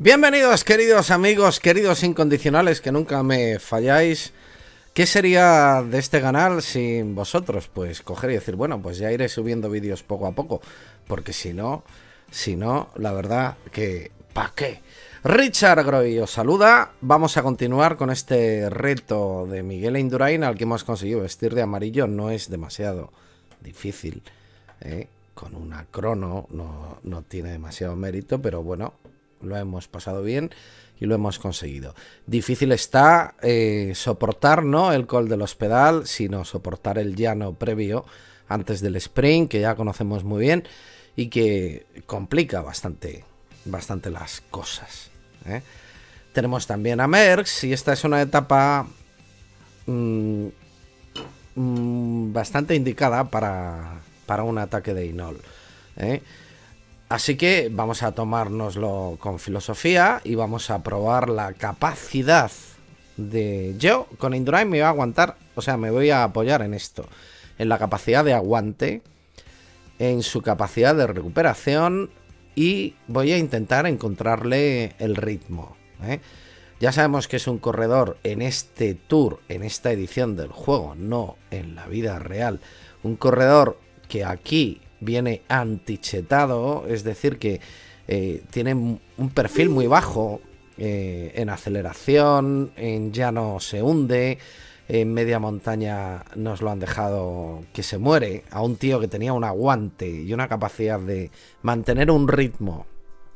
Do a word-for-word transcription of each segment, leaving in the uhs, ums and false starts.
Bienvenidos, queridos amigos, queridos incondicionales que nunca me falláis. ¿Qué sería de este canal sin vosotros? Pues coger y decir, bueno, pues ya iré subiendo vídeos poco a poco, porque si no, si no, la verdad que ¿pa' qué? Richard Groy os saluda. Vamos a continuar con este reto de Miguel Indurain, al que hemos conseguido vestir de amarillo. No es demasiado difícil, ¿eh? Con una crono no, no tiene demasiado mérito, pero bueno, lo hemos pasado bien y lo hemos conseguido. Difícil está eh, soportar, ¿no?, el call del hospital, sino soportar el llano previo antes del sprint, que ya conocemos muy bien y que complica bastante, bastante las cosas, ¿eh? Tenemos también a Merckx y esta es una etapa mmm, mmm, bastante indicada para, para un ataque de Inol, ¿eh? Así que vamos a tomárnoslo con filosofía y vamos a probar la capacidad de... Yo con Indurain me voy a aguantar, o sea, me voy a apoyar en esto, en la capacidad de aguante, en su capacidad de recuperación, y voy a intentar encontrarle el ritmo, ¿eh? Ya sabemos que es un corredor en este tour, en esta edición del juego, no en la vida real, un corredor que aquí viene antichetado, es decir que eh, tiene un perfil muy bajo eh, en aceleración, en llano se hunde, en media montaña nos lo han dejado que se muere, a un tío que tenía un aguante y una capacidad de mantener un ritmo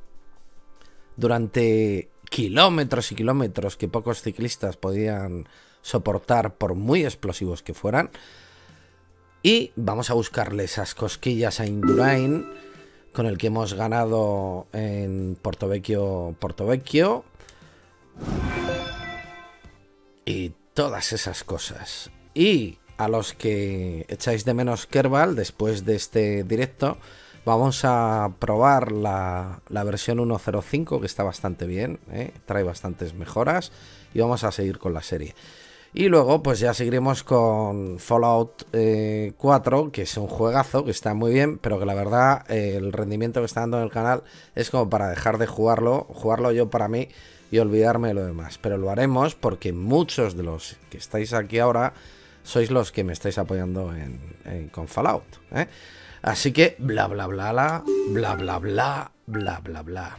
durante kilómetros y kilómetros que pocos ciclistas podían soportar por muy explosivos que fueran. Y vamos a buscarle esas cosquillas a Indurain, con el que hemos ganado en Portovecchio, Portovecchio. Y todas esas cosas. Y a los que echáis de menos Kerbal, después de este directo, vamos a probar la, la versión uno punto cero cinco, que está bastante bien, ¿eh? Trae bastantes mejoras. Y vamos a seguir con la serie. Y luego pues ya seguiremos con Fallout eh, cuatro, que es un juegazo, que está muy bien, pero que la verdad eh, el rendimiento que está dando en el canal es como para dejar de jugarlo, jugarlo yo para mí y olvidarme de lo demás. Pero lo haremos porque muchos de los que estáis aquí ahora sois los que me estáis apoyando en, en, con Fallout, ¿eh? Así que bla bla bla bla, bla bla bla, bla bla bla.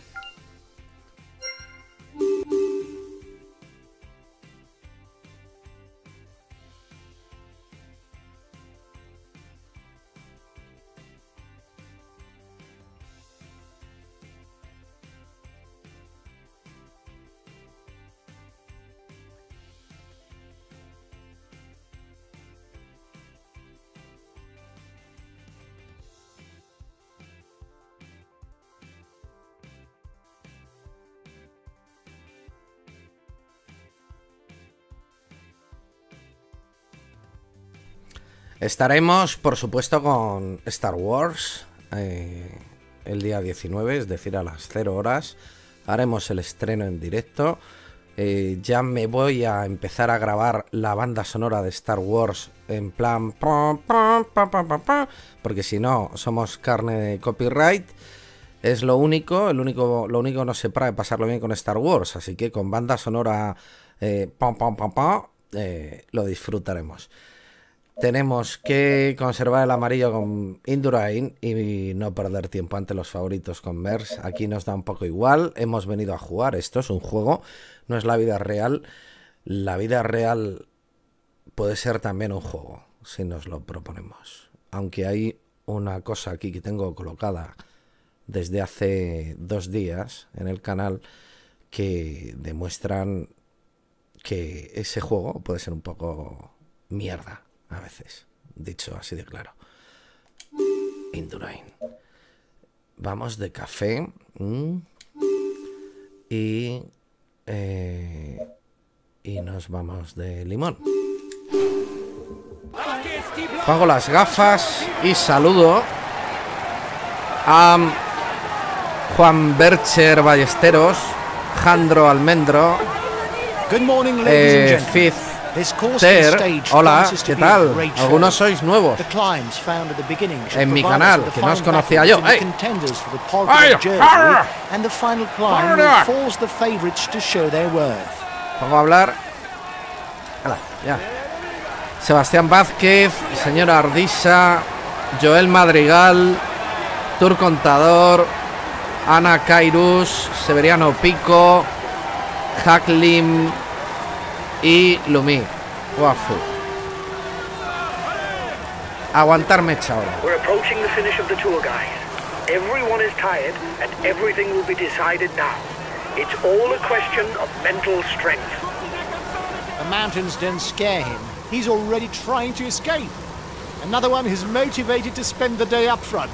Estaremos, por supuesto, con Star Wars eh, el día diecinueve, es decir, a las cero horas. Haremos el estreno en directo. Eh, ya me voy a empezar a grabar la banda sonora de Star Wars en plan... Porque si no, somos carne de copyright. Es lo único, el único, lo único no se para de pasarlo bien con Star Wars. Así que con banda sonora eh, pam, pam, pam, pam, eh, lo disfrutaremos. Tenemos que conservar el amarillo con Indurain y no perder tiempo ante los favoritos con Merckx. Aquí nos da un poco igual. Hemos venido a jugar. Esto es un juego, no es la vida real. La vida real puede ser también un juego, si nos lo proponemos. Aunque hay una cosa aquí que tengo colocada desde hace dos días en el canal que demuestran que ese juego puede ser un poco mierda. A veces, dicho así de claro. Indurain. Vamos de café. Mmm, y... Eh, y nos vamos de limón. Pongo las gafas y saludo a Juan Bercher Ballesteros, Jandro Almendro, eh, Fizz Ter, hola, ¿qué tal? Algunos sois nuevos en mi canal, que no os conocía yo. ¡Ey! ¡Ay! Vamos a hablar. Hala, ya. Sebastián Vázquez, señora Ardisa, Joel Madrigal, Tur Contador, Ana Kairus, Severiano Pico, Hacklim y Lumi. Guafu. Aguantar mecha ahora. We're approaching the finish of the tour, guys. Everyone is tired and everything will be decided now. It's all a question of mental strength. The mountains don't scare him. He's already trying to escape. Another one who's motivated to spend the day up front.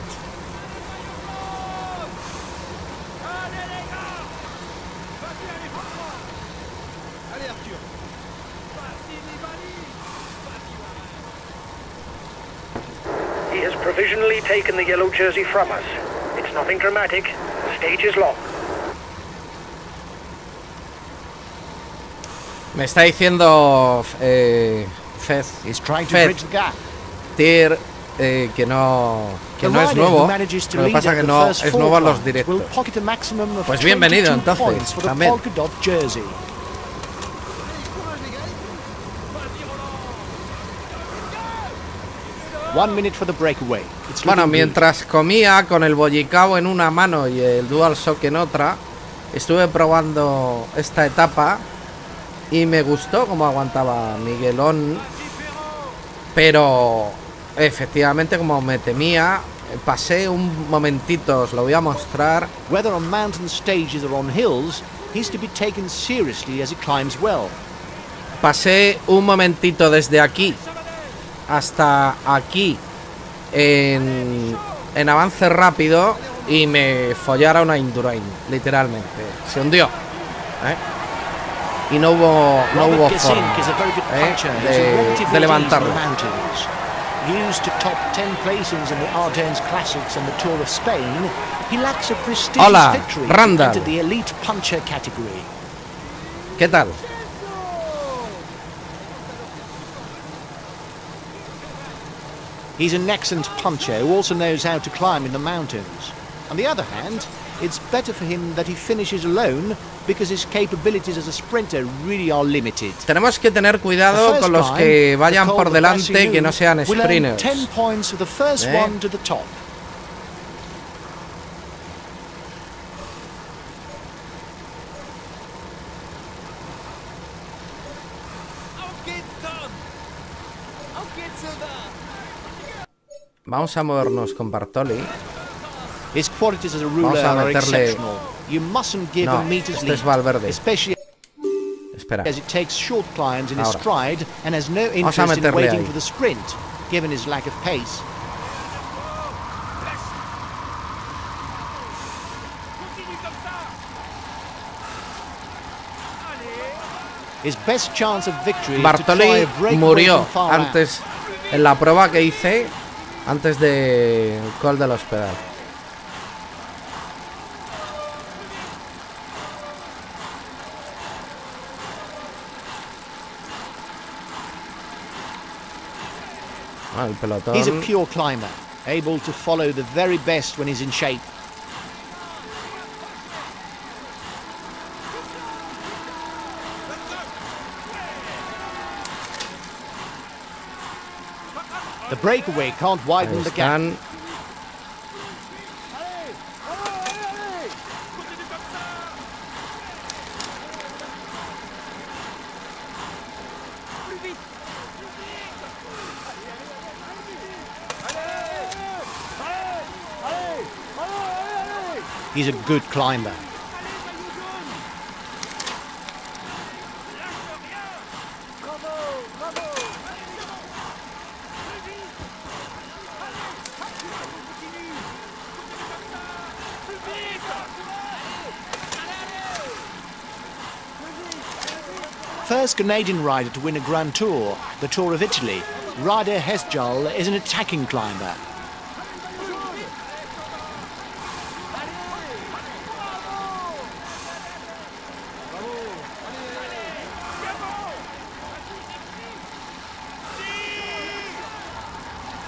He has provisionally taken the yellow jersey from us. It's nothing dramatic. The stage is long. Me está diciendo eh, Fez, Fez Tyr, eh, que no que no es nuevo. Lo que pasa que no es nuevo a los directos. Pues bienvenido entonces también. Bueno, mientras comía con el bollicao en una mano y el DualShock en otra, estuve probando esta etapa y me gustó cómo aguantaba Miguelón, pero efectivamente, como me temía, pasé un momentito, os lo voy a mostrar. Whether on mountain stages or on hills, he's to be taken seriously as he climbs well. Pasé un momentito desde aquí hasta aquí en, en avance rápido y me follara una Indurain, literalmente. Se hundió, ¿eh? Y no hubo, no hubo forma ¿eh? de, de levantarlo. Hola, Randall. ¿Qué tal? He's an excellent puncher who also knows how to climb in the mountains. On the other hand, it's better for him that he finishes alone because his capabilities as a sprinter really are limited. Tenemos que tener cuidado con los que vayan por delante, que no sean sprinters. ten points for the first ¿Eh? one to the top. Vamos a movernos con Bartoli. His qualities as a ruler are exceptional. You mustn't give no, a meter's este lead, es Valverde. especially Espera. as it takes short climbs in his Ahora. stride and has no Vamos a interest in meterle waiting ahí. for the sprint, given his lack of pace. His best chance of victory is to try Bartoli a breakaway murió from far out. antes en la prueba que hice antes de Col del Hospital. Ah, el pelotón. He's a pure climber, able to follow the very best when he's in shape. The breakaway can't widen the gap. Están. He's a good climber. First Canadian rider to win a Grand Tour, the Tour of Italy, Ryder Hesjedal is an attacking climber.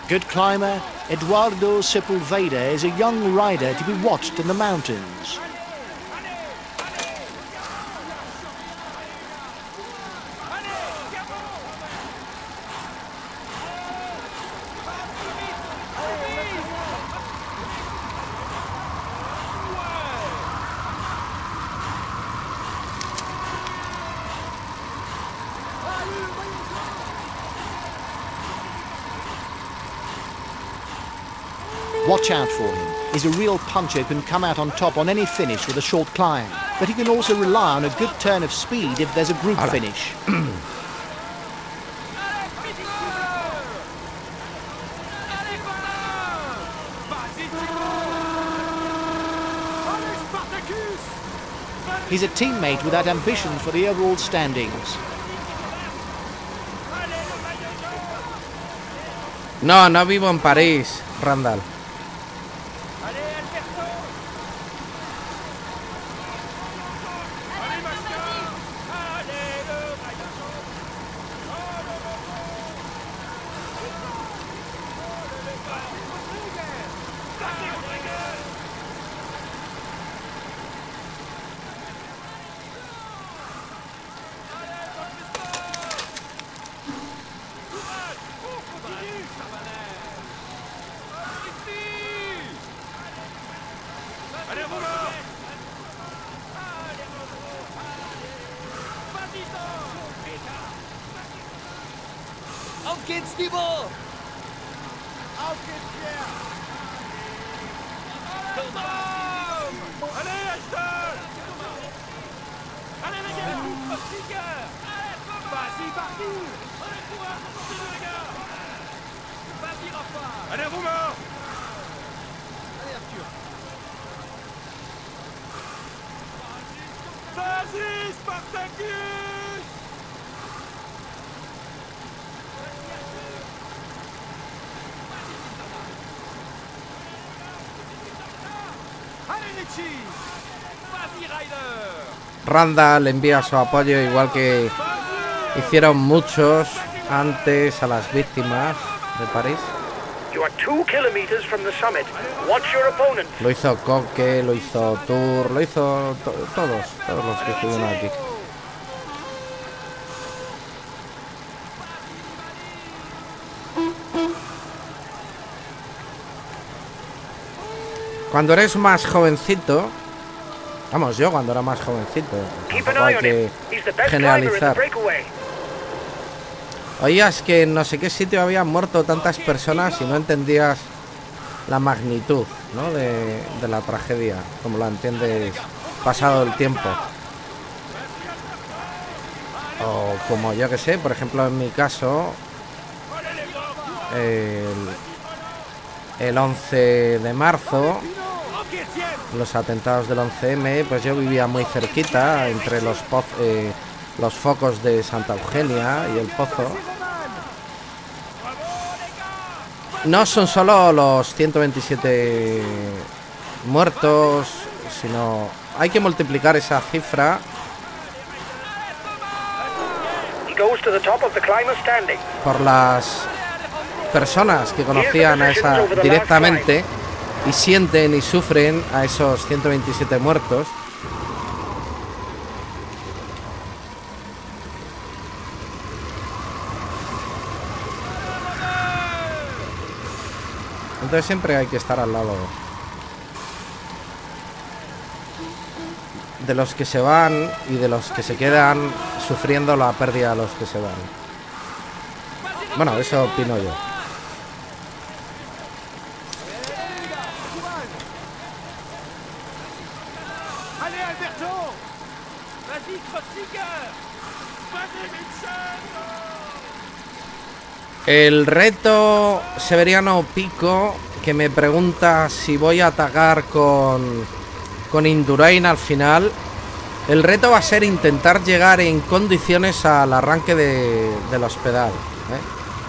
Good climber, Eduardo Sepulveda is a young rider to be watched in the mountains. Watch out for him. He's a real puncher who can come out on top on any finish with a short climb. But he can also rely on a good turn of speed if there's a group Ahora. finish. He's a teammate without ambition for the overall standings. No, no vivo en París, Randall. Auf geht's, Thibaut! Auf geht's, Pierre! Allez, Ashton! Allez, les gars! Vas-y, parti! Allez, courage, continue, les gars! Vas-y, Rafa! Allez, Romain! Allez, Arthur! Vas-y, Spartacus! Allez, Richie! Vas-y, Ryder! Randall envía su apoyo, igual que hicieron muchos antes a las víctimas de París. You are two kilometers from the summit. Watch your opponent. Lo hizo Coque, lo hizo Tour, lo hizo to todos, todos los que estuvieron aquí. Cuando eres más jovencito, vamos, yo cuando era más jovencito, Keep an tampoco hay eye on him. que He's the best climber in the generalizar. breakaway. Oías que en no sé qué sitio habían muerto tantas personas y no entendías la magnitud, ¿no? de, de la tragedia, como la entiendes pasado el tiempo. O como yo que sé, por ejemplo en mi caso, el, el once de marzo, los atentados del once eme, pues yo vivía muy cerquita, entre los, poz, eh, los focos de Santa Eugenia y el Pozo. No son solo los ciento veintisiete muertos, sino hay que multiplicar esa cifra He goes to the top of the climber standing. por las personas que conocían a esa directamente y sienten y sufren a esos ciento veintisiete muertos. Entonces siempre hay que estar al lado de los que se van y de los que se quedan sufriendo la pérdida de los que se van. Bueno, eso opino yo. Allez, Alberto! Vas-y, Crossiger! Vas-y, Vincent! El reto Severiano Pico, que me pregunta si voy a atacar con, con Indurain al final. El reto va a ser intentar llegar en condiciones al arranque de, del hospital, ¿eh?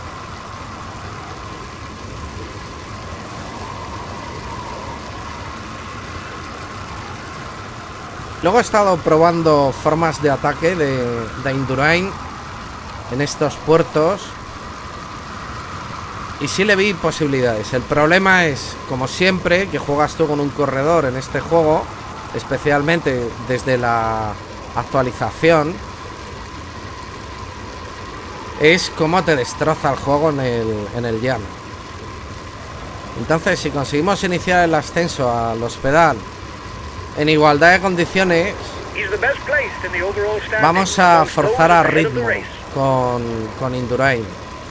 Luego he estado probando formas de ataque de, de Indurain en estos puertos. y sí le vi posibilidades. El problema es, como siempre, que juegas tú con un corredor en este juego, especialmente desde la actualización, es cómo te destroza el juego en el, en el llano. Entonces, si conseguimos iniciar el ascenso al hospital en igualdad de condiciones, vamos a forzar a ritmo con, con Indurain.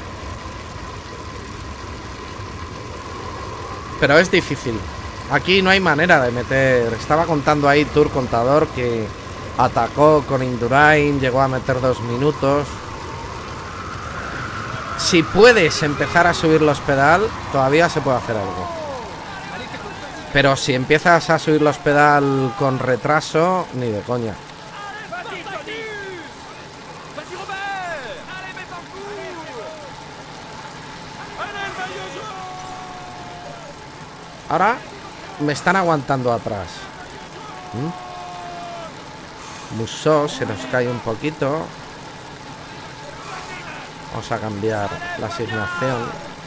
Pero es difícil. Aquí no hay manera de meter. Estaba contando ahí Tour Contador que atacó con Indurain, llegó a meter dos minutos. Si puedes empezar a subir los pedal, todavía se puede hacer algo. Pero si empiezas a subir los pedal con retraso, ni de coña. Ahora me están aguantando atrás. ¿Mm? Musso se nos cae un poquito. Vamos a cambiar la asignación.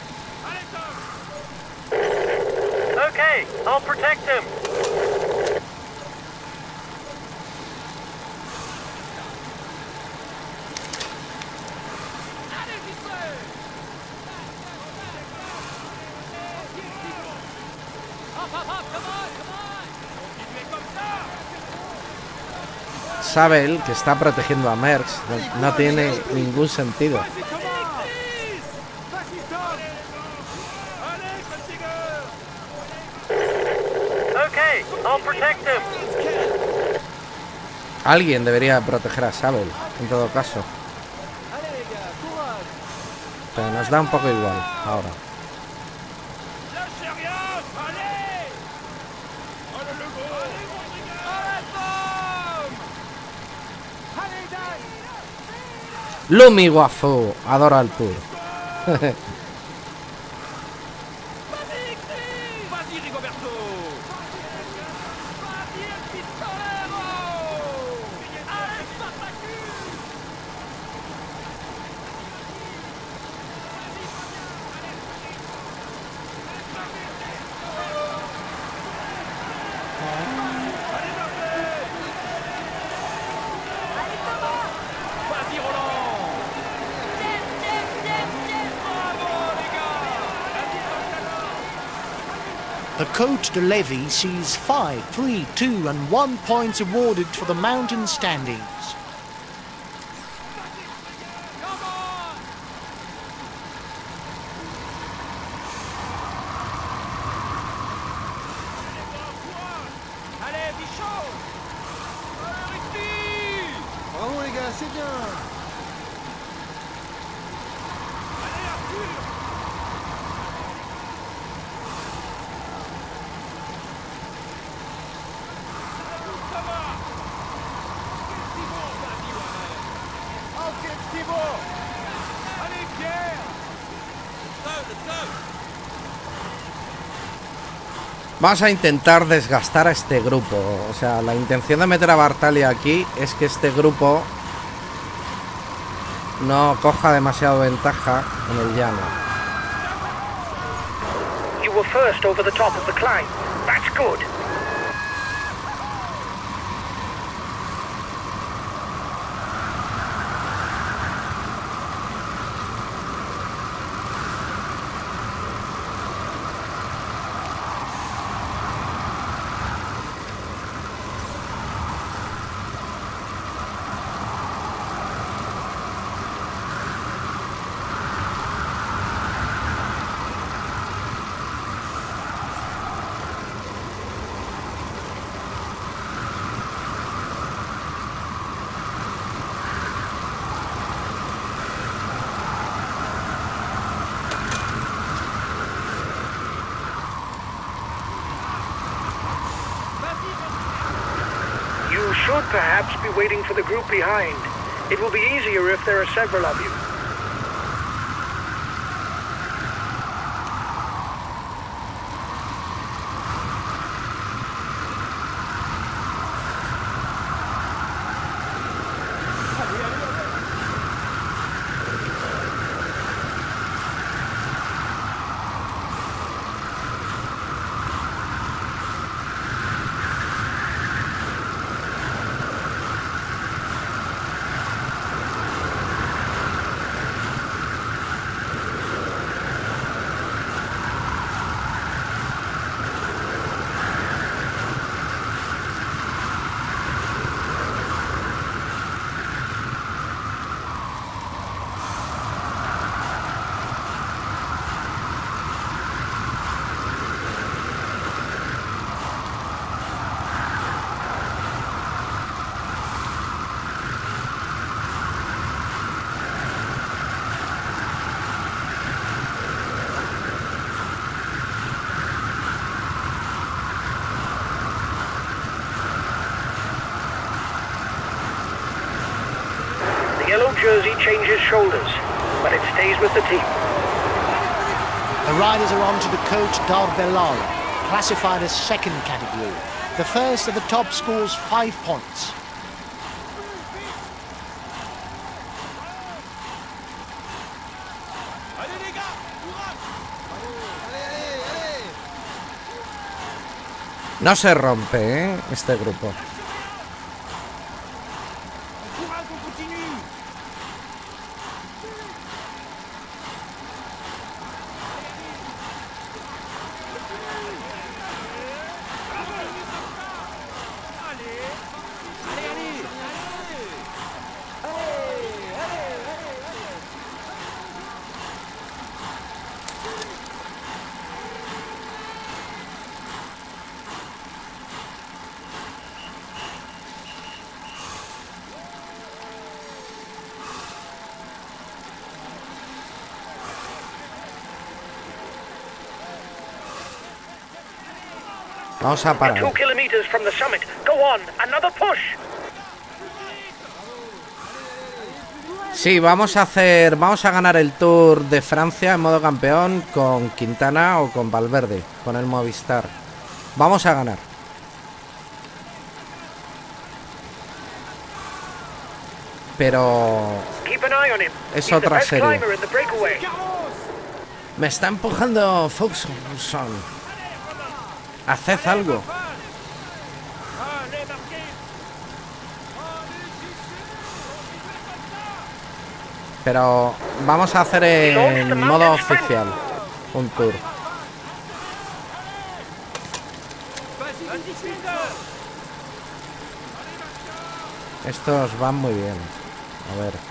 Okay, I'll protect him. Sabel, que está protegiendo a Merckx, no, no tiene ningún sentido. Okay, I'll protect him. Alguien debería proteger a Sabel, en todo caso. Pero nos da un poco igual ahora. Lumi Wafu, adoro al Tour. The Côte de Lévis sees five, three, two and one points awarded for the mountain standings. Allez, Bichot. Allez, Ricky. Bravo les gars, c'est bien. Allez, Arthur. Auf geht's, Thibaut. Allez, Pierre. Let's go, let's go. Vamos a intentar desgastar a este grupo. O sea, la intención de meter a Bartali aquí es que este grupo no coja demasiado ventaja en el llano. You were first over the top of the climb. That's good. You should perhaps be waiting for the group behind. It will be easier if there are several of you. changes shoulders, but it stays with the team. The riders are on to the coach d'Arbelara, classified as second category. The first at the top scores five points. Allez les gars, courage. Allez, allez, allez. No se rompe, ¿eh? Este grupo. Courage, on continue. Allez, allez, Vamos a Two parar. kilometers from the summit. Go on, another push. Sí, vamos a hacer, vamos a ganar el Tour de Francia en modo campeón con Quintana o con Valverde, con el Movistar. Vamos a ganar. Pero Keep an eye on him. Es He's the otra best serie. climber in the breakaway. me está empujando Fuxson. Haced algo. allez, marquez. Pero vamos a hacer en modo oficial un tour. Vas-y, vas-y, Sprinter. Estos van muy bien. A ver.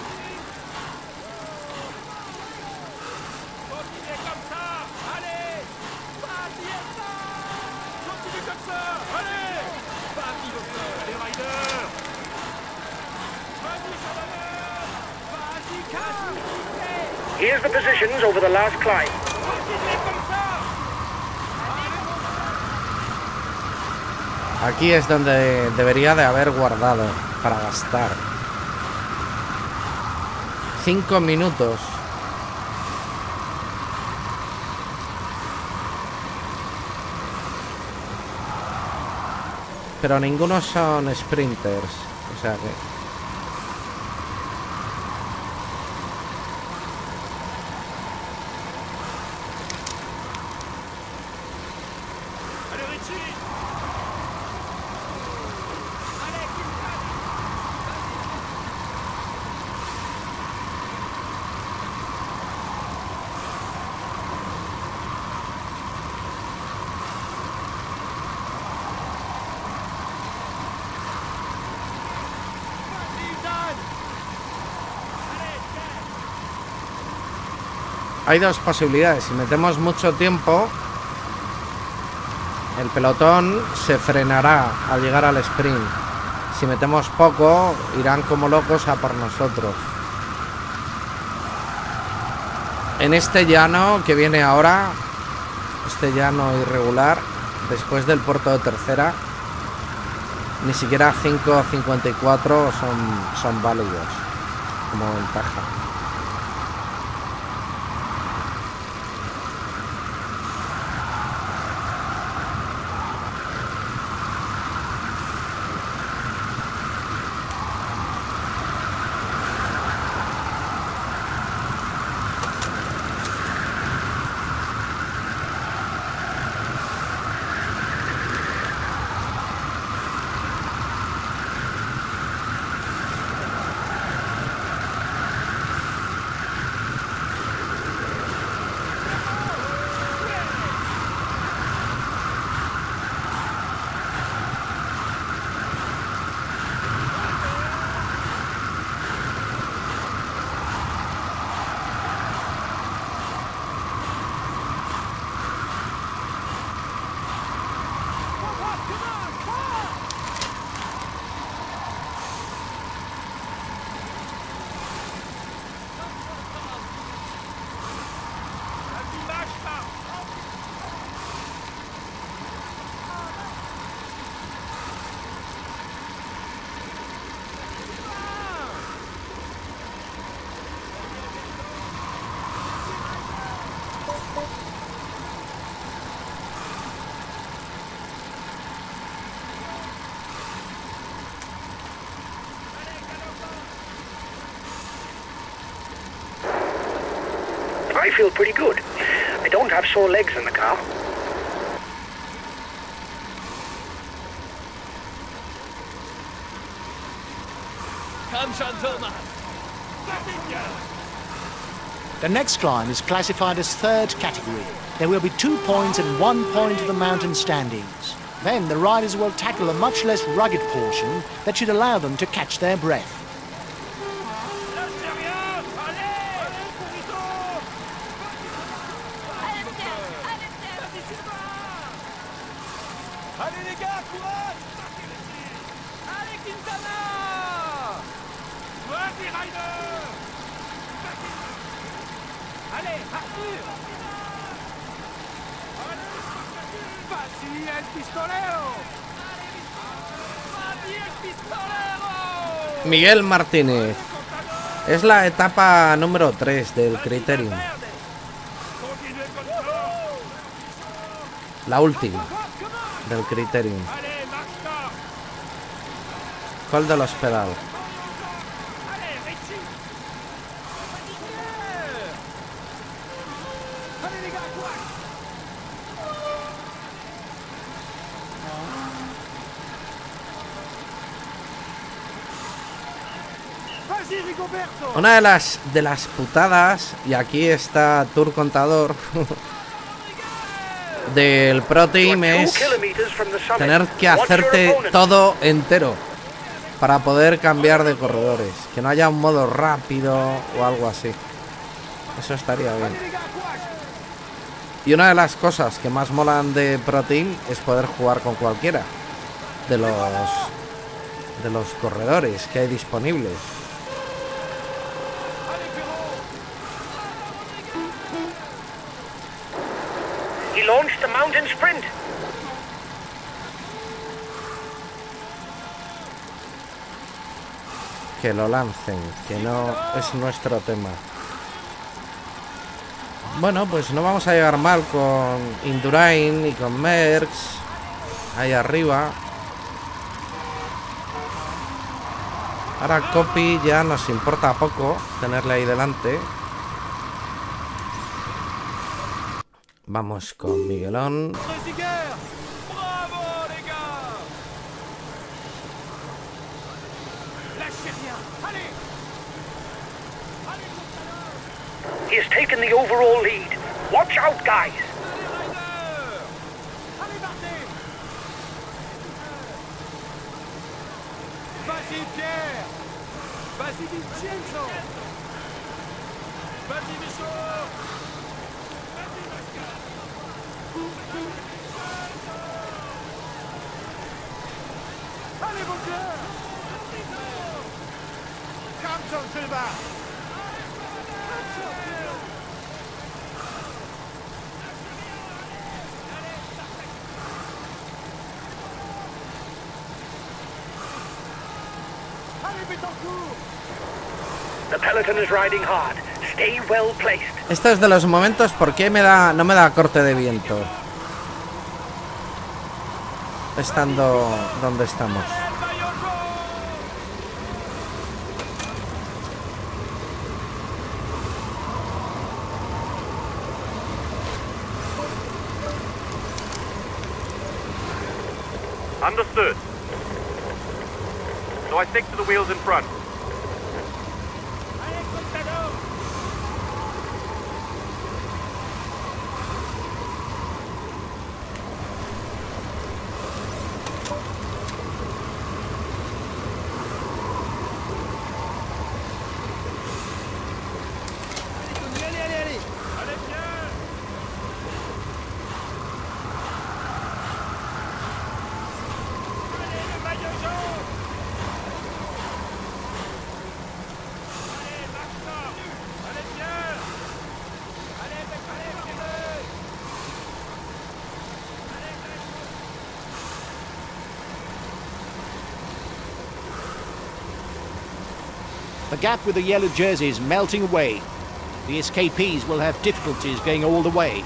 Continuez comme ça. Allez. Vas-y, ça. Continue comme ça. Allez. Vas-y, docteur. Allez, Ryder. Vas-y, Chavanel. Vas-y, casse. Here's the positions over the last climb. Continuez comme ça. Aquí es donde debería de haber guardado para gastar. Cinco minutos. Pero ninguno son sprinters. O sea que... Allez, Richie. Allez, Hay dos posibilidades. Si metemos mucho tiempo, el pelotón se frenará al llegar al sprint. Si metemos poco, irán como locos a por nosotros. En este llano que viene ahora, este llano irregular, después del puerto de Tercera, ni siquiera cinco cincuenta y cuatro son, son válidos como ventaja. feel pretty good. I don't have sore legs in the car. Come, Thomas. The next climb is classified as third category. There will be two points and one point of the mountain standings. Then the riders will tackle a much less rugged portion that should allow them to catch their breath. Allez les gars, courage! Allez Quintana! Vas-y Ryder! Allez, Arthur! Vas-y el pistolero! Vas-y el pistolero! Miguel Martínez. Es la etapa número tres del Criterium. Continuez comme ça! La última del Criterium. Allez, marche là! ¿Cuál de los pedal? Allez, Richie! Allez les gars, courage! Vas-y Rigoberto! Una de las de las putadas, y aquí está Tour Contador, del Pro Team es tener que hacerte todo entero para poder cambiar de corredores, que no haya un modo rápido o algo así. Eso estaría bien. Y una de las cosas que más molan de Pro Team es poder jugar con cualquiera de los de los corredores que hay disponibles. He launched the mountain sprint. Que lo lancen, que no es nuestro tema. Bueno, pues no vamos a llegar mal con Indurain y con Merckx ahí arriba. Ahora Copy ya nos importa poco tenerle ahí delante. Vamos con Miguelón. Trezeguet! Bravo les gars! Lâchez rien! Allez! Allez Quintana! He has taken the overall lead. Watch out, guys. Allez Ryder! Allez Bardet! Vas-y Pierre! Vas-y Vincenzo! Vas-y Michaud! Vas-y Pascal! Allez Bauclair! Come John Silva! Allez Betancourt! The peloton is riding hard. Stay well placed. Esto es de los momentos porque me da, no me da corte de viento estando donde estamos. Understood. So I stick to the wheels in front. Allez Contador! Allez, allez, allez. Allez bien! Allez le maillot jaune! Allez, marche là! Allez bien! Allez, allez, allez! The gap with the yellow jersey is melting away. The escapees will have difficulties going all the way.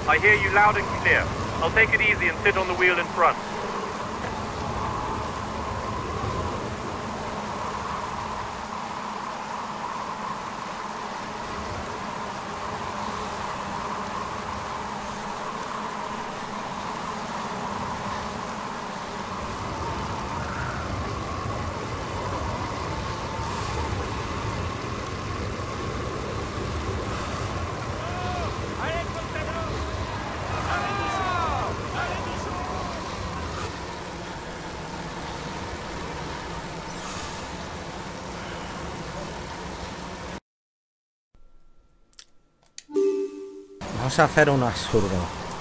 I hear you loud and clear. I'll take it easy and sit on the wheel in front. Allez, Contador! Allez, doucement! Allez, doucement! Vamos a hacer un absurdo.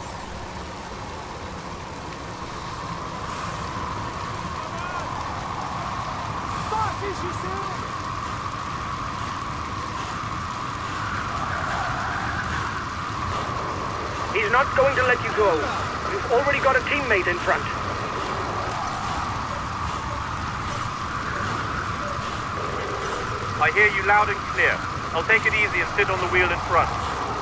He's not going to let you go. You've already got a teammate in front. I hear you loud and clear. I'll take it easy and sit on the wheel in front.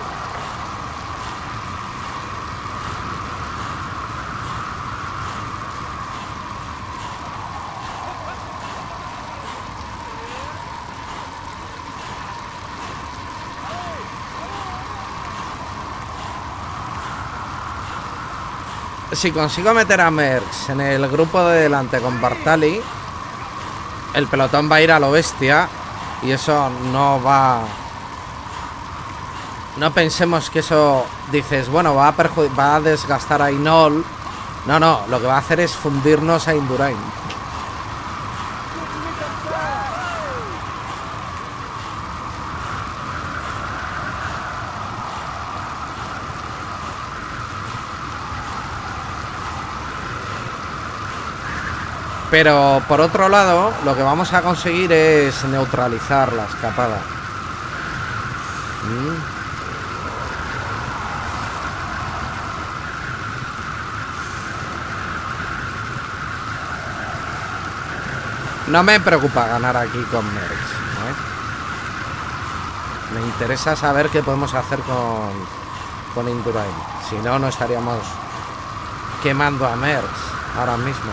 Si consigo meter a Merckx en el grupo de delante con Bartali, el pelotón va a ir a lo bestia. Y eso no va... No pensemos que eso... Dices, bueno, va a, perju- va a desgastar a Inol. No, no, lo que va a hacer es fundirnos a Indurain. Pero por otro lado, lo que vamos a conseguir es neutralizar la escapada. Mm. No me preocupa ganar aquí con Merckx, ¿eh? Me interesa saber qué podemos hacer con, con Indurain. Si no, no estaríamos quemando a Merckx ahora mismo.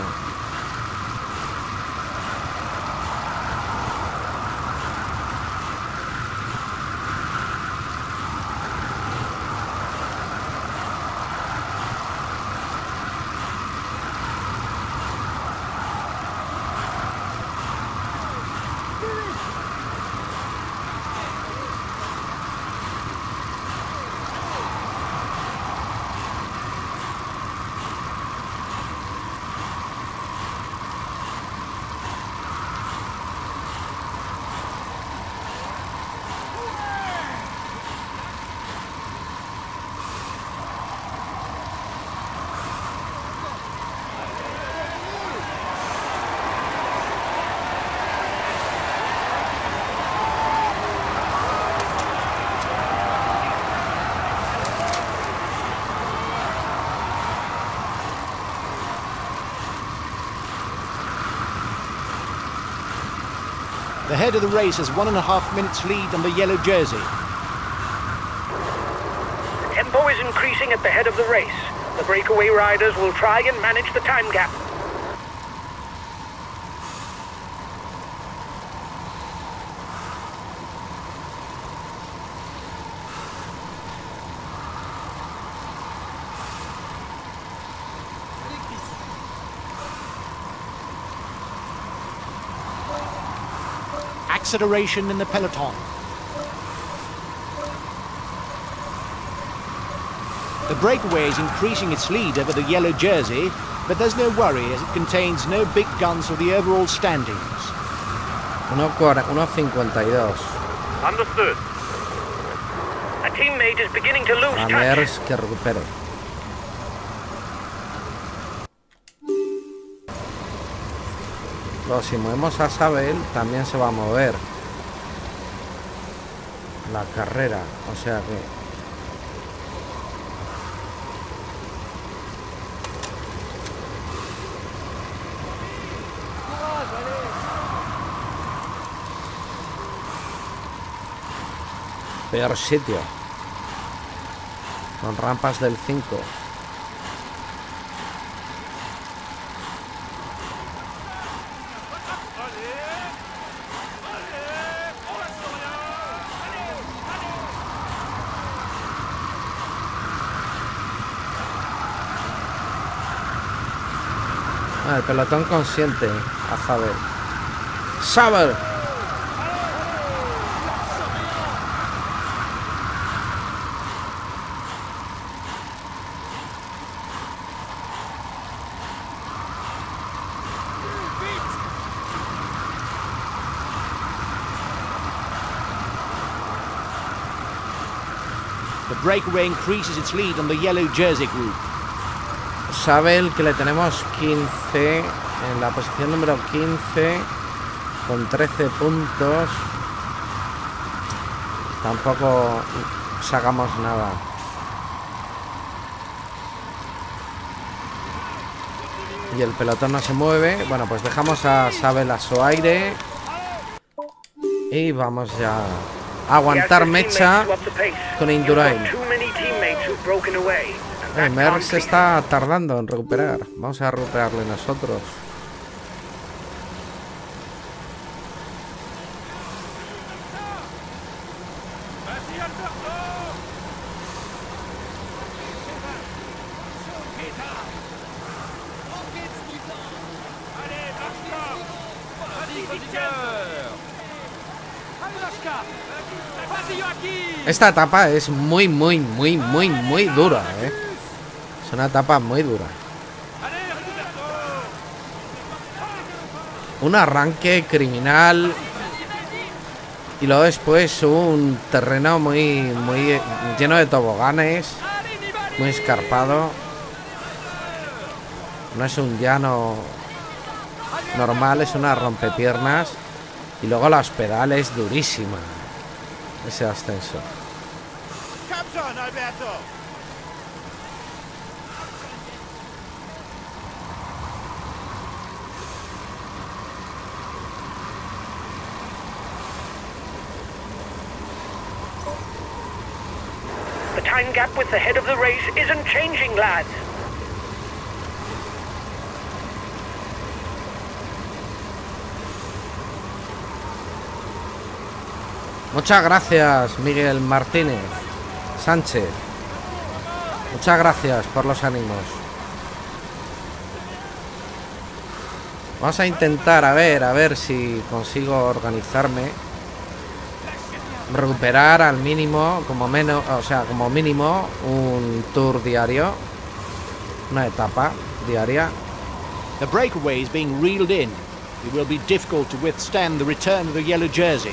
The head of the race has one and a half minutes lead on the yellow jersey. Tempo is increasing at the head of the race. The breakaway riders will try and manage the time gap. Acceleration in the peloton. The breakaway is increasing its lead over the yellow jersey, but there's no worry as it contains no big guns for the overall standings. uno cincuenta y dos. Understood. A teammate is beginning to lose A touch. Merckx que recupere. Luego, si movemos a Sabel, también se va a mover la carrera. O sea que... Peor sitio. Son rampas del cinco. Ah, el pelotón consciente a Saber. ¡Saber! The breakaway increases its lead on the yellow jersey group. Sabel, que le tenemos quince en la posición número quince con trece puntos. Tampoco sacamos nada. Y el pelotón no se mueve. Bueno, pues dejamos a Sabel a su aire. Y vamos ya a aguantar mecha con Indurain. Eh, Merck se está tardando en recuperar. Vamos a recuperarle nosotros. Esta etapa es muy, muy, muy, muy, muy dura, ¿eh? Es una etapa muy dura. Un arranque criminal. Y luego después un terreno muy, muy lleno de toboganes. Muy escarpado. No es un llano normal, es una rompepiernas. Y luego los pedales, durísima ese ascenso. Captain Alberto. The time gap with the head of the race isn't changing, lads. Muchas gracias, Miguel Martínez Sánchez. Muchas gracias por los ánimos. Vamos a intentar, a ver, a ver si consigo organizarme. Recuperar al mínimo, como menos, o sea, como mínimo, un tour diario. Una etapa diaria. The breakaway is being reeled in. It will be difficult to withstand the return of the yellow jersey.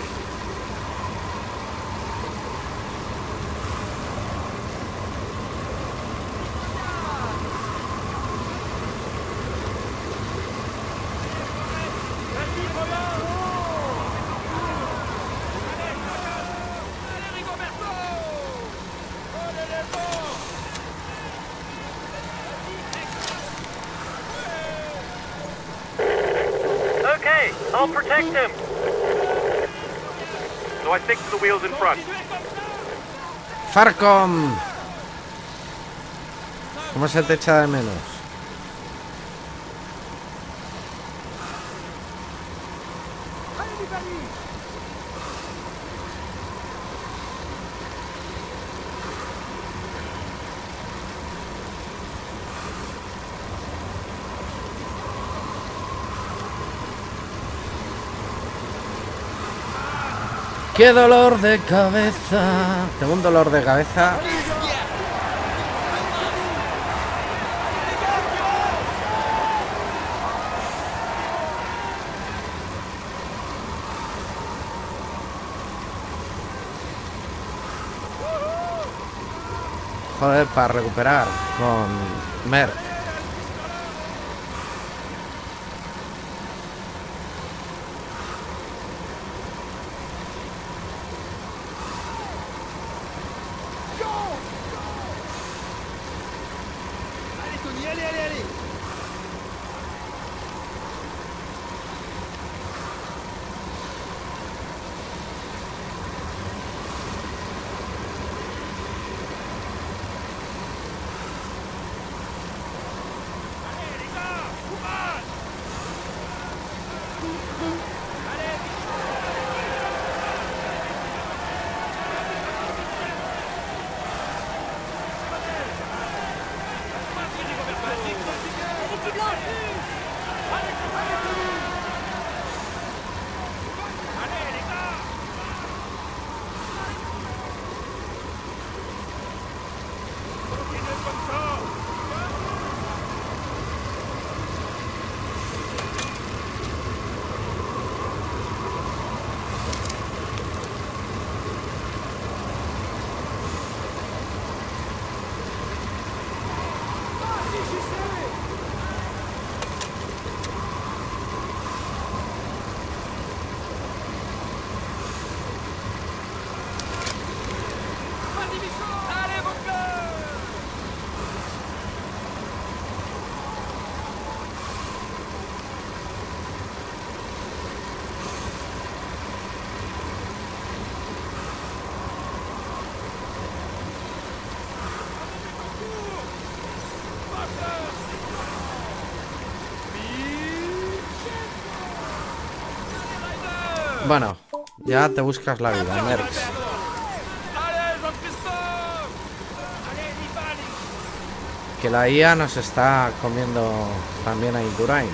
I'll protect him. So I stick to the wheels in front. Farcom. ¿Cómo se te echa de menos? ¡Qué dolor de cabeza! Tengo un dolor de cabeza. Joder, para recuperar con Merck. Allez, allez, allez. Bueno, ya te buscas la vida, Merckx. Allez, Jean-Christophe. Allez, Nibali. Que la I A nos está comiendo también a Indurain.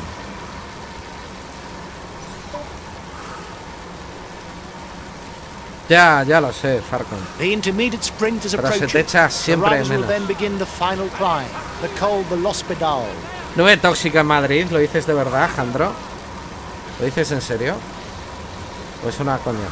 Ya, ya lo sé, Farcon. The intermediate sprint is Pero se approaching. te echa The siempre riders will menos. then begin the final climb, the Col de l'Hospital. Nube tóxica en Madrid, ¿lo dices de verdad, Jandro? ¿Lo dices en serio? ¿O es una coña?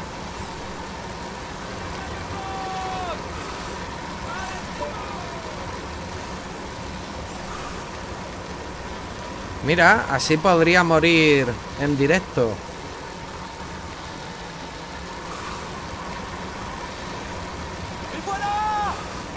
Mira, así podría morir en directo. Et voilà.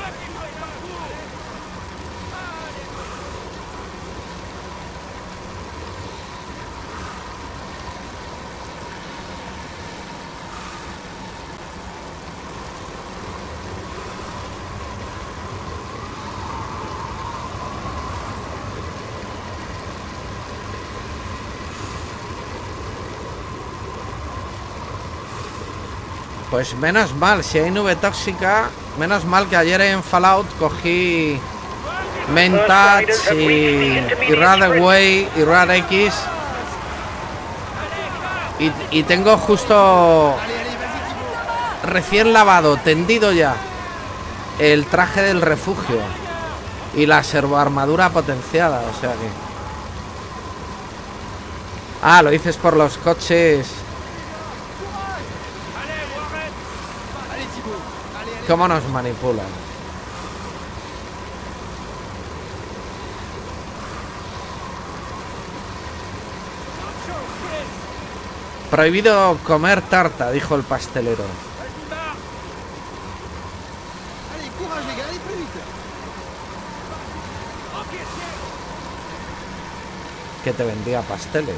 Pues menos mal, si hay nube tóxica, menos mal que ayer en Fallout cogí Mentats y, y Radaway y Rad X y, y tengo justo recién lavado, tendido ya, el traje del refugio y la servoarmadura potenciada, o sea que... Ah, lo dices por los coches. Allez Thibaut. Allez, allez. ¿Cómo nos manipulan? Prohibido comer tarta, dijo el pastelero. Allez, courage les gars, allez plus vite. Que te vendía pasteles.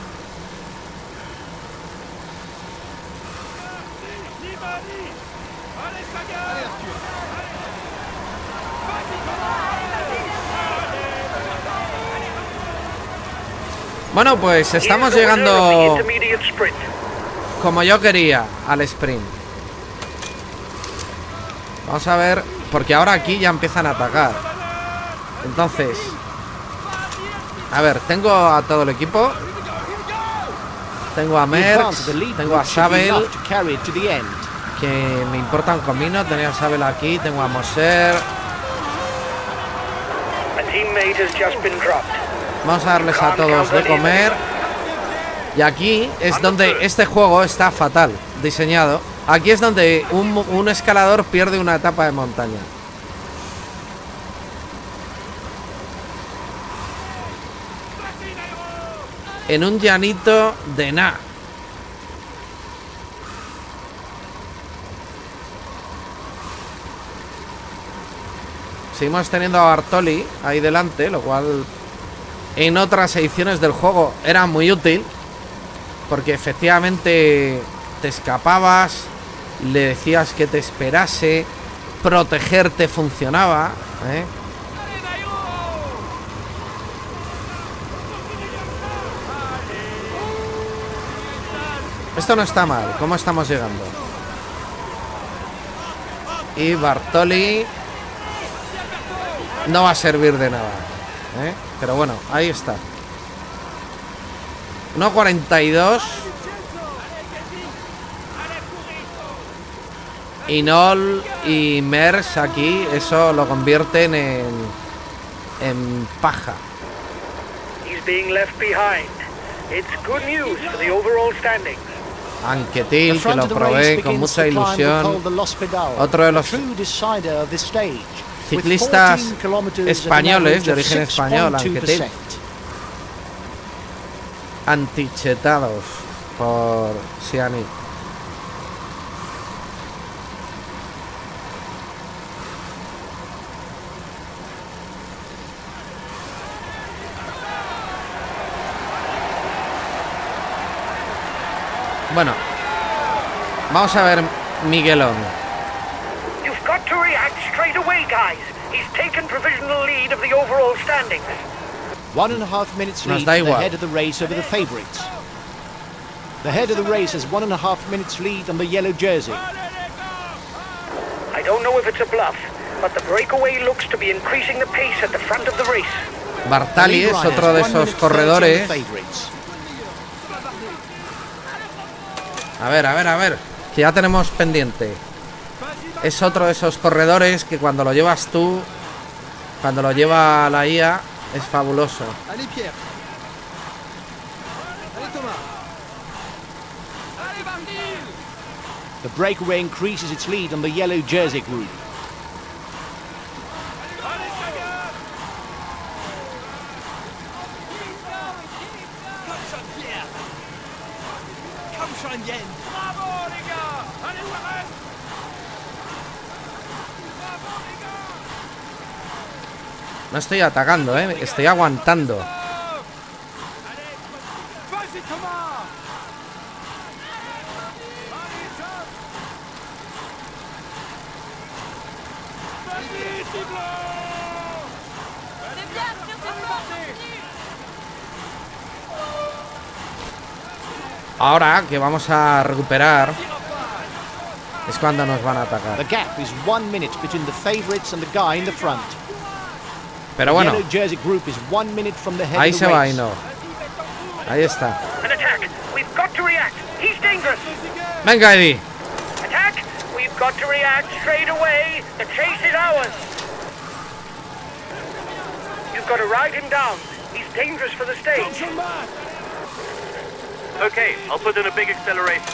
Nibali. Allez, Sagan. Allez Arthur. Bueno, pues estamos llegando como yo quería al sprint. Vamos a ver, porque ahora aquí ya empiezan a atacar. Entonces, a ver, tengo a todo el equipo. Tengo a The advance Merckx, of the lead tengo a group should be Sabel, enough to carry it to the end. que me importa un comino. Tenía a Sabel aquí, tengo a Moser. A teammate has just been dropped. Vamos a darles a todos de comer. Y aquí es donde este juego está fatal diseñado. Aquí es donde un, un escalador pierde una etapa de montaña. En un llanito de nada. Seguimos teniendo a Bartoli ahí delante, lo cual en otras ediciones del juego era muy útil, porque efectivamente te escapabas, le decías que te esperase, protegerte funcionaba, ¿eh? Esto no está mal. ¿Cómo estamos llegando? Y Bartoli no va a servir de nada, ¿eh? Pero bueno, ahí está. uno cuarenta y dos. Inol y Mers aquí, eso lo convierten en, en paja. He's being left behind. It's good news for the overall standings. Anquetil, que lo probé con mucha ilusión. Otro de los ciclistas españoles, de origen español, Anquetil. Antichetados por Siani. Bueno, vamos a ver Miguelón. You've got to react straight away, guys. He's taken provisional lead of the overall standings. One and a half minutes lead Nos da for the igual. head of the race over the favourites. The head of the race has one and a half minutes lead on the yellow jersey. I don't know if it's a bluff, but the breakaway looks to be increasing the pace at the front of the race. Bartali es otro de esos corredores. A ver, a ver, a ver, que ya tenemos pendiente. Es otro de esos corredores que cuando lo llevas tú, cuando lo lleva la I A, es fabuloso. Allez Pierre. Allez Thomas. The breakaway increases its lead on the yellow jersey group. Bravo les gars. Allez Warren. Bravo les gars. No estoy atacando, eh, estoy aguantando. Vas-y Thomas. Vas-y Thibault. Ahora que vamos a recuperar es cuando nos van a atacar. The gap is one minute between the favourites and the guy in the front. Pero The bueno, yellow jersey group is one minute from the head ahí of the se va race. y no. Ahí está. An attack. We've got to react. He's dangerous. Venga, Eddie. Attack. We've got to react straight away. The chase is ours. You've got to ride him down. He's dangerous for the stage. Okay, I'll put in a big acceleration.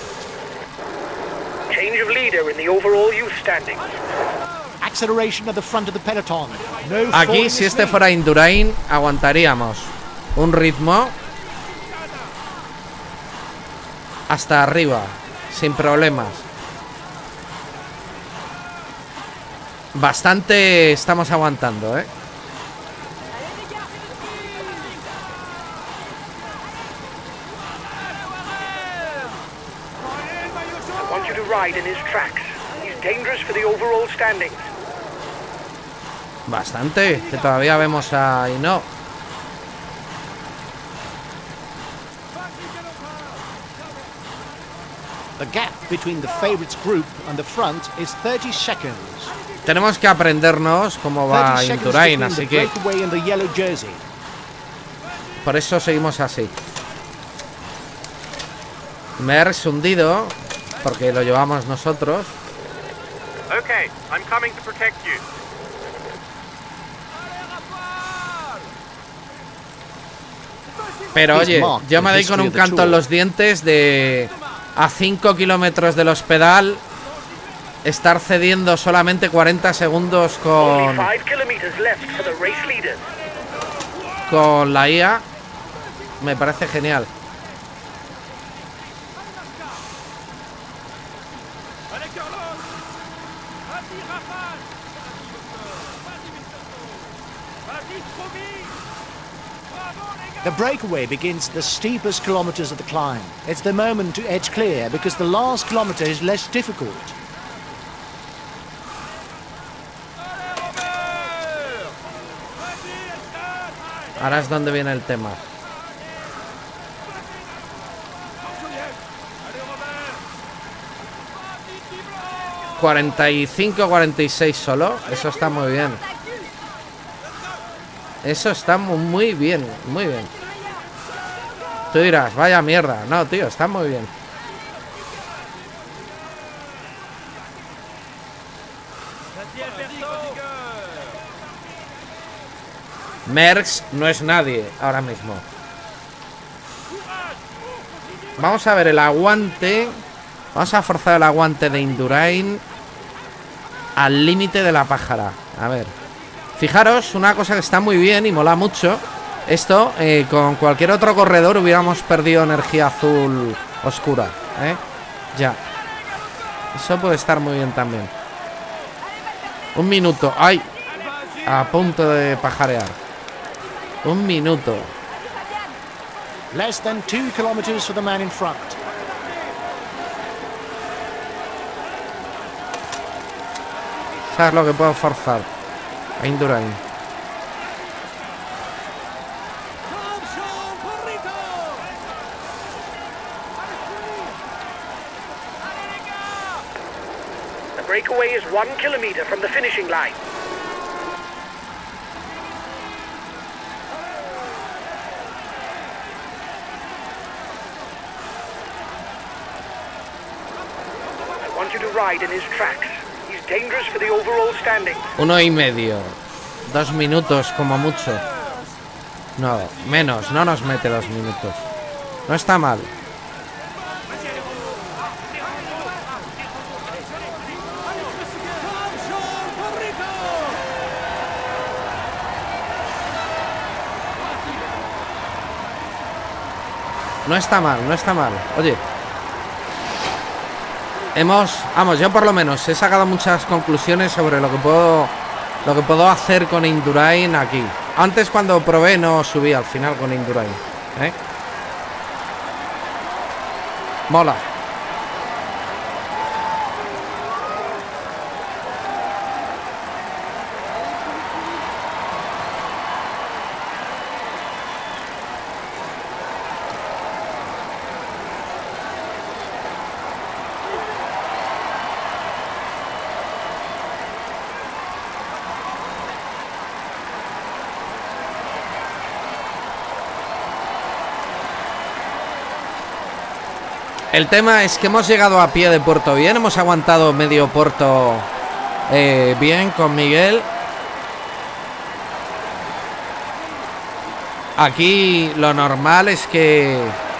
Change of leader in the overall youth standings. Acceleration at the front of the peloton. No Aquí, falling si este asleep. fuera Indurain, aguantaríamos un ritmo hasta arriba, sin problemas. Bastante estamos aguantando, ¿eh? I want you to ride in his tracks. He's dangerous for the overall standings. Bastante, que todavía vemos a Ino. The gap between the favourites group and the front is thirty seconds. Tenemos que aprendernos cómo va thirty seconds Indurain, between así the que breakaway and the yellow jersey. por eso seguimos así. Mers hundido, porque lo llevamos nosotros. Okay, I'm coming to protect you. Pero oye, yo me doy con un canto en los dientes de a cinco kilómetros del hospital estar cediendo solamente cuarenta segundos Only con, five kilometers left for the race leaders. con la I A. Me parece genial. Allez Carlos. Vas-y Rafale. Vas-y Mister Faux. Vas-y Stromy. Bravo les gars. The breakaway begins the steepest kilometres of the climb. It's the moment to edge clear because the last kilometre is less difficult. Allez Robert. Vas-y Estelle. Ahora es donde viene el tema. Allez Robert. Vas-y Thibault. cuarenta y cinco cuarenta y seis solo. Eso está muy bien. Eso está mu- muy bien, muy bien. Tú dirás, vaya mierda. No, tío, está muy bien. Merckx no es nadie ahora mismo. Vamos a ver el aguante. Vamos a forzar el aguante de Indurain al límite de la pájara. A ver. Fijaros, una cosa que está muy bien y mola mucho. Esto, eh, con cualquier otro corredor hubiéramos perdido energía azul oscura, ¿eh? Ya. Eso puede estar muy bien también. Un minuto. ¡Ay! A punto de pajarear. Un minuto. Less than two kilometers for the man in front. ¿Sabes lo que puedo forzar? A Indurain. The breakaway is one kilometer from the finishing line. I want you to ride in his tracks. He's dangerous for the overall standing. Uno y medio. Dos minutos como mucho. No, menos. No nos mete dos minutos. No está mal. No está mal, no está mal. Oye, hemos, vamos, yo por lo menos he sacado muchas conclusiones sobre lo que puedo, lo que puedo hacer con Indurain aquí. Antes cuando probé no subí al final con Indurain, ¿eh? Mola. El tema es que hemos llegado a pie de puerto bien, hemos aguantado medio puerto eh, bien con Miguel. Aquí lo normal es que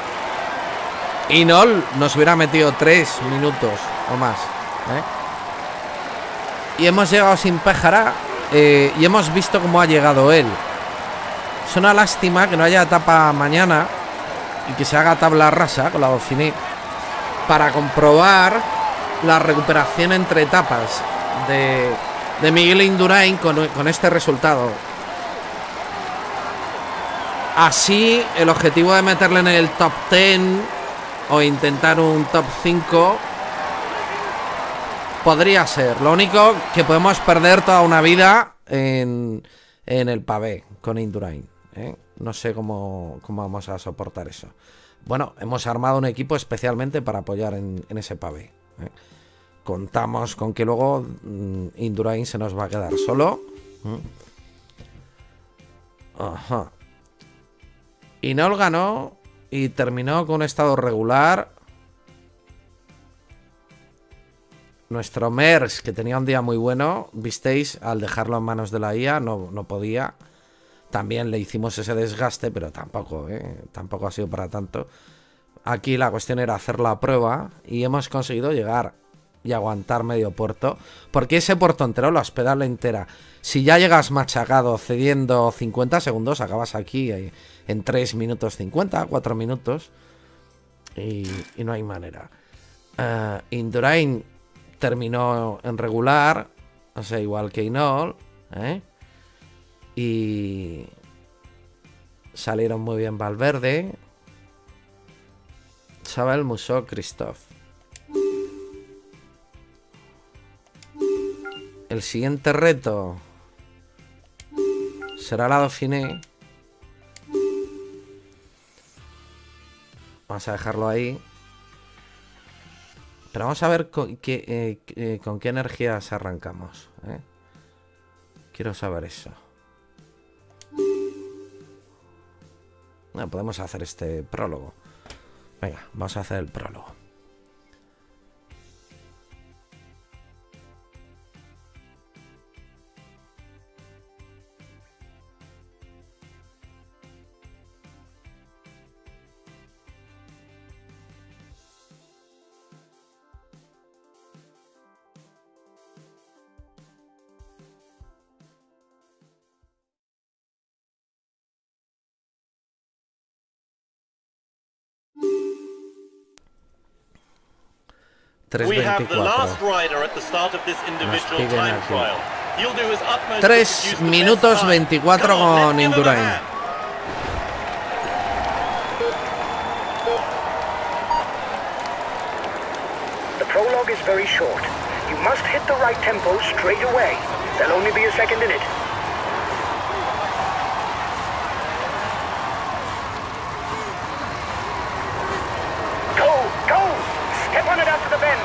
Inol nos hubiera metido tres minutos o más, ¿eh? Y hemos llegado sin pájara, eh, y hemos visto cómo ha llegado él. Es una lástima que no haya etapa mañana y que se haga tabla rasa con la Dauphiné para comprobar la recuperación entre etapas de, de Miguel Indurain con, con este resultado. Así el objetivo de meterle en el top diez o intentar un top cinco podría ser. Lo único que podemos perder toda una vida en, en el pavé con Indurain, ¿eh? No sé cómo, cómo vamos a soportar eso. Bueno, hemos armado un equipo especialmente para apoyar en, en ese pavé, ¿eh? Contamos con que luego mmm, Indurain se nos va a quedar solo. ¿Mm? Ajá. Inol ganó y terminó con un estado regular. Nuestro Merckx, que tenía un día muy bueno, visteis, al dejarlo en manos de la I A no, no podía. También le hicimos ese desgaste, pero tampoco, ¿eh? Tampoco ha sido para tanto. Aquí la cuestión era hacer la prueba y hemos conseguido llegar y aguantar medio puerto. Porque ese puerto entero, la hospedable entera, si ya llegas machacado cediendo cincuenta segundos, acabas aquí en tres minutos cincuenta, cuatro minutos. Y, y no hay manera. Uh, Indurain terminó en regular, o sea, igual que Inol, ¿eh? Y salieron muy bien Valverde, Chaval, Musso, Christophe. El siguiente reto será la Dauphiné. Vamos a dejarlo ahí. Pero vamos a ver con qué, eh, eh, con qué energías arrancamos, ¿eh? Quiero saber eso. No, podemos hacer este prólogo. Venga, vamos a hacer el prólogo. We have the last rider at the start of this individual time trial. He'll do his utmost to tres produce the minutos best time. veinticuatro Come on, let's con give him a Indurain. hand. The prologue is very short. You must hit the right tempo straight away. There'll only be a second in it. Go, go! Step on it after the bend.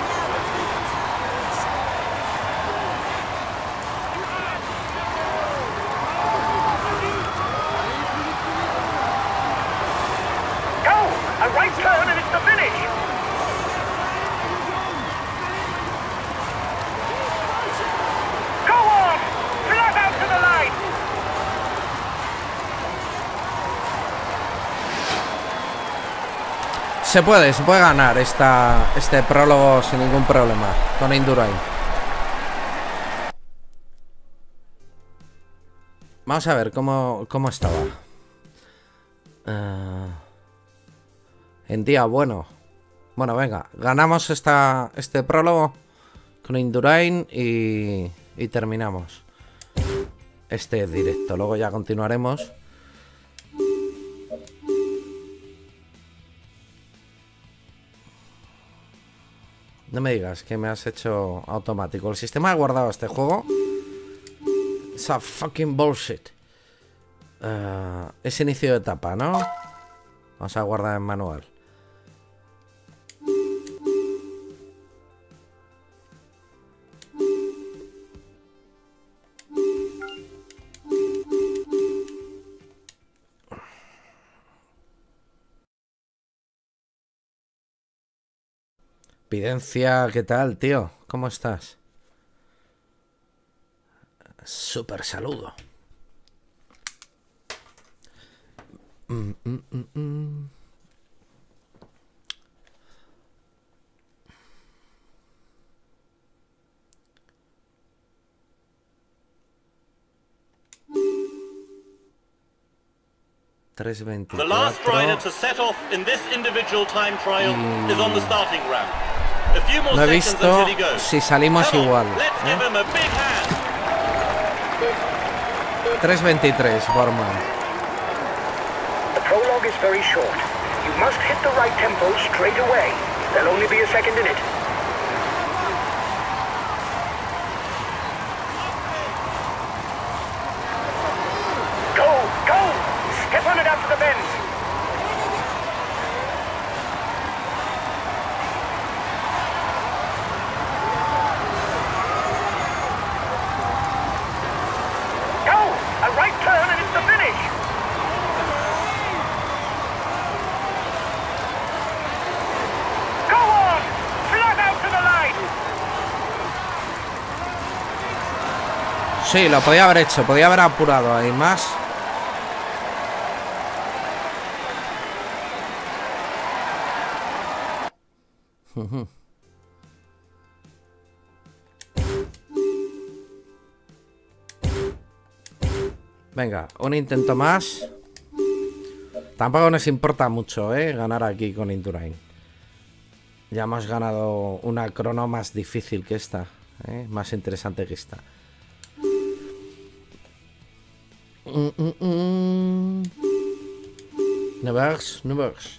Go! A right turn and it's the finish! Go on! Flat out to the line! Se puede, se puede ganar esta, este prólogo sin ningún problema con Indurain. Vamos a ver cómo, cómo estaba. Uh, en día bueno. Bueno, venga, ganamos esta, este prólogo con Indurain y, y terminamos este directo. Luego ya continuaremos. No me digas que me has hecho automático. El sistema ha guardado este juego. Es a fucking bullshit. Uh, es inicio de etapa, ¿no? Vamos a guardar en manual. Pidencia, ¿qué tal, tío? ¿Cómo estás? Súper saludo. Mm, mm, mm, mm. tres The last rider to veinticuatro. set off in this individual time trial is on the starting ramp. A few more No he seconds visto until he goes. si salimos Come on, igual. let's ¿eh? give him a big hand. tres veintitrés, Borman. The prologue is very short. You must hit the right tempo straight away. There'll only be a second in it. Go, go! Step on it after the bend. Go! A right turn and it's the finish. Go on! Flat out to the line. Sí, lo podía haber hecho. Podía haber apurado ahí más. Ujú. Venga, un intento más. Tampoco nos importa mucho, ¿eh? Ganar aquí con Indurain. Ya hemos ganado una crono más difícil que esta, ¿eh? Más interesante que esta. Mm, mm, mm. Nevers, Nevers.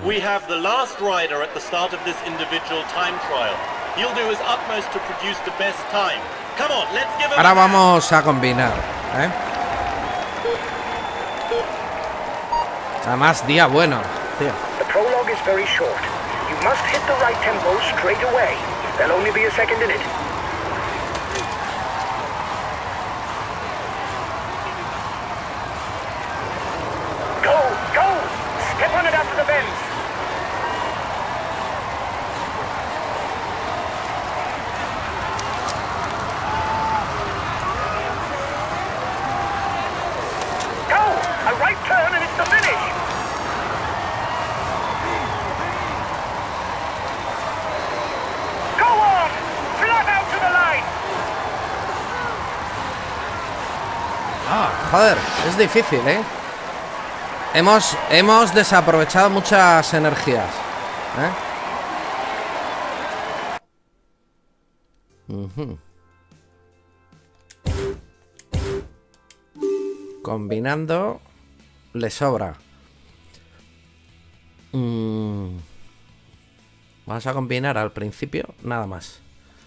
We have the last rider at the start of this individual time trial. He'll do his utmost to produce the best time. Come on, let's give him. Ahora vamos a combinar, ¿eh? Además, día bueno, tío. The prologue is very short. You must hit the right tempo straight away. There'll only be a second in it. Go, go! Step on it after the bends. Go! A right turn and it's the finish. Go on! Flat out to the line. Ah, joder, es difícil, ¿eh? Hemos, hemos desaprovechado muchas energías, ¿eh? Uh-huh. Combinando le sobra. Mm. Vamos a combinar al principio, nada más.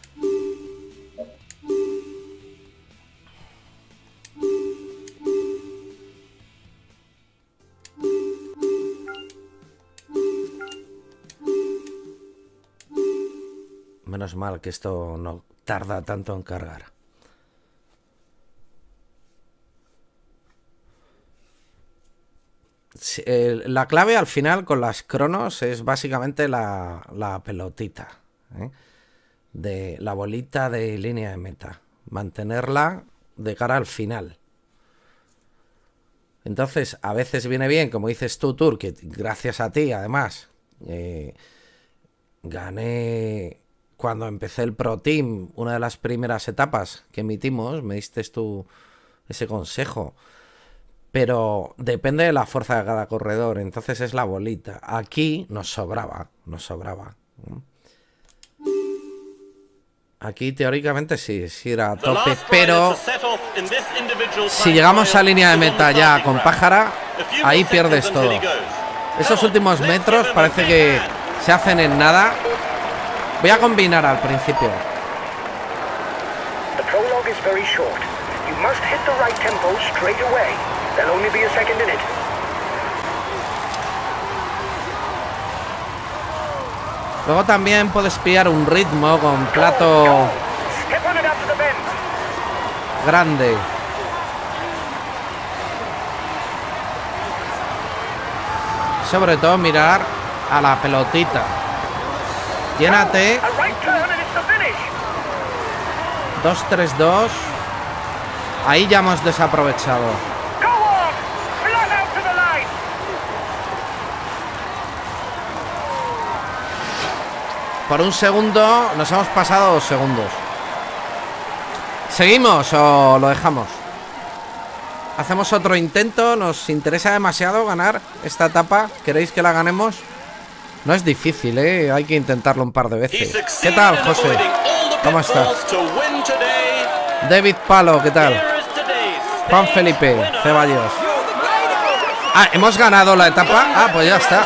Menos mal que esto no tarda tanto en cargar. Sí, eh, la clave al final con las cronos es básicamente la, la pelotita, ¿eh? De la bolita de línea de meta. Mantenerla de cara al final. Entonces, a veces viene bien, como dices tú, Tur, que gracias a ti, además, eh, gané... Cuando empecé el Pro Team, una de las primeras etapas que emitimos, me diste tú ese consejo. Pero depende de la fuerza de cada corredor, entonces es la bolita. Aquí nos sobraba, nos sobraba. Aquí teóricamente sí, sí era a tope, pero si llegamos a línea de meta ya con pájara, ahí pierdes todo. Esos últimos metros parece que se hacen en nada. Voy a combinar al principio. The prologue is very short. You must hit the right tempo straight away. There'll only be a second in it. Luego también puedes pillar un ritmo con plato Step on it after the bend. grande. Sobre todo mirar a la pelotita. Llénate. A right turn and it's the finish. dos tres dos. Ahí ya hemos desaprovechado. Go on! Flat out to the line. Por un segundo nos hemos pasado dos segundos. ¿Seguimos o lo dejamos? Hacemos otro intento. Nos interesa demasiado ganar esta etapa. ¿Queréis que la ganemos? No es difícil, ¿eh? Hay que intentarlo un par de veces. ¿Qué tal, José? ¿Cómo estás? David Palo, ¿qué tal? Juan Felipe Ceballos. Ah, ¿hemos ganado la etapa? Ah, pues ya está.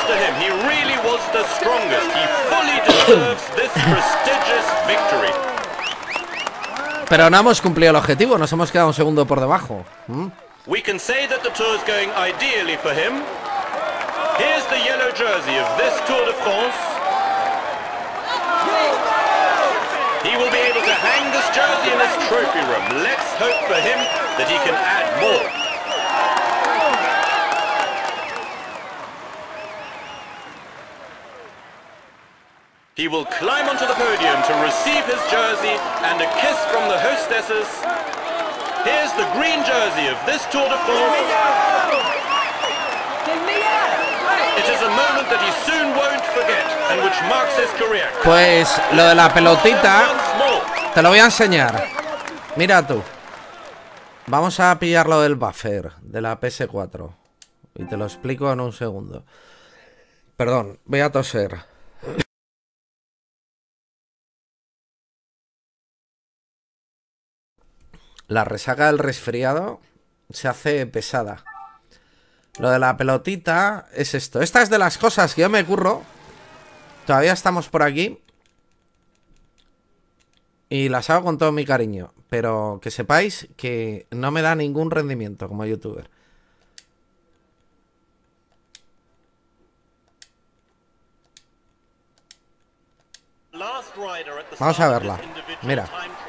Pero no hemos cumplido el objetivo. Nos hemos quedado un segundo por debajo. ¿Mm? We can say that the tour is going ideally for him. Here's the yellow jersey of this Tour de France. He will be able to hang this jersey in his trophy room. Let's hope for him that he can add more. He will climb onto the podium to receive his jersey and a kiss from the hostesses. Here's the green jersey of this Tour de France. It is a moment that he soon won't forget and which marks his career. Pues lo de la pelotita te lo voy a enseñar. Mira tú. Vamos a pillar lo del buffer de la P S cuatro y te lo explico en un segundo. Perdón, voy a toser. La resaca del resfriado se hace pesada. Lo de la pelotita es esto. Esta es de las cosas que yo me curro. Todavía estamos por aquí. Y las hago con todo mi cariño. Pero que sepáis que no me da ningún rendimiento como youtuber. Vamos a verla. Mira.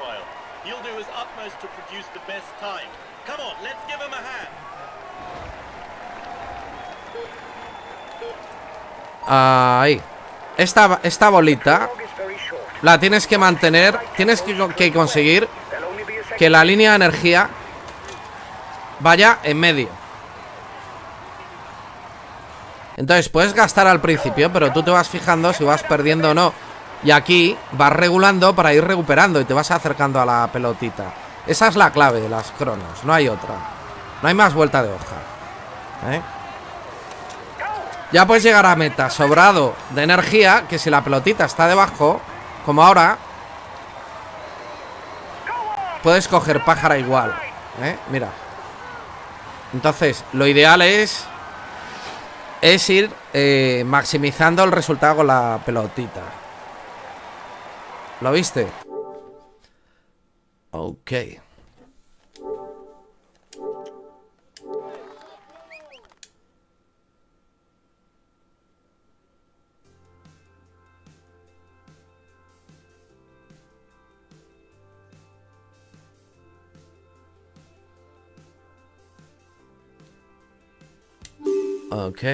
Ahí. Esta, esta bolita la tienes que mantener. Tienes que, que conseguir que la línea de energía vaya en medio. Entonces puedes gastar al principio, pero tú te vas fijando si vas perdiendo o no. Y aquí vas regulando para ir recuperando y te vas acercando a la pelotita. Esa es la clave de las cronos, no hay otra. No hay más vuelta de hoja, ¿eh? Ya puedes llegar a meta sobrado de energía, que si la pelotita está debajo, como ahora, puedes coger pájara igual, ¿eh? Mira. Entonces, lo ideal es Es ir eh, maximizando el resultado con la pelotita. ¿Lo viste? Ok. Ok.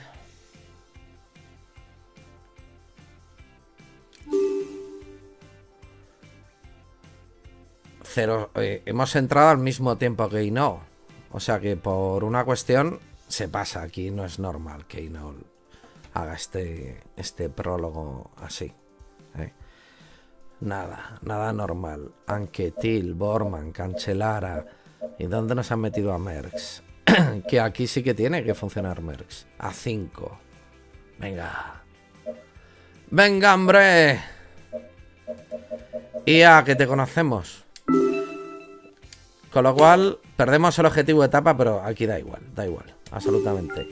Cero. Eh, hemos entrado al mismo tiempo que Ino. O sea que por una cuestión se pasa. Aquí no es normal que Ino haga este, este prólogo así. ¿eh? Nada, nada normal. Anquetil, Bormann, Cancellara. ¿Y dónde nos han metido a Merckx? Que aquí sí que tiene que funcionar Merckx. A cinco. Venga. Venga, hombre. Y a que te conocemos. Con lo cual, perdemos el objetivo de etapa, pero aquí da igual, da igual, absolutamente.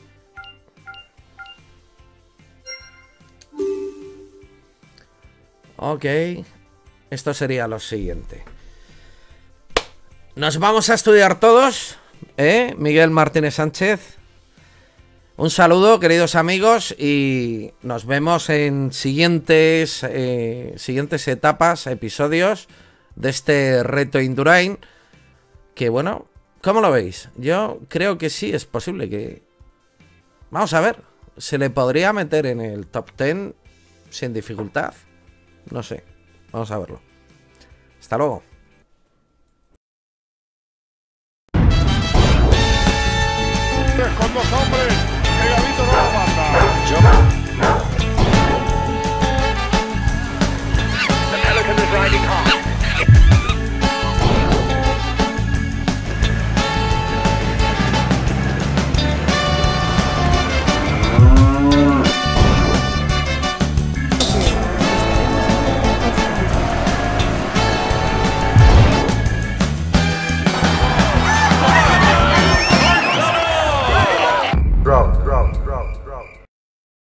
Ok. Esto sería lo siguiente. Nos vamos a estudiar todos. ¿Eh? Miguel Martínez Sánchez. Un saludo, queridos amigos, y nos vemos en siguientes eh, siguientes etapas, episodios de este reto Indurain. Que bueno, ¿cómo lo veis? Yo creo que sí es posible que... Vamos a ver, ¿se le podría meter en el top diez sin dificultad? No sé, vamos a verlo. Hasta luego. Con dos hombres, Pegadito no lo manda.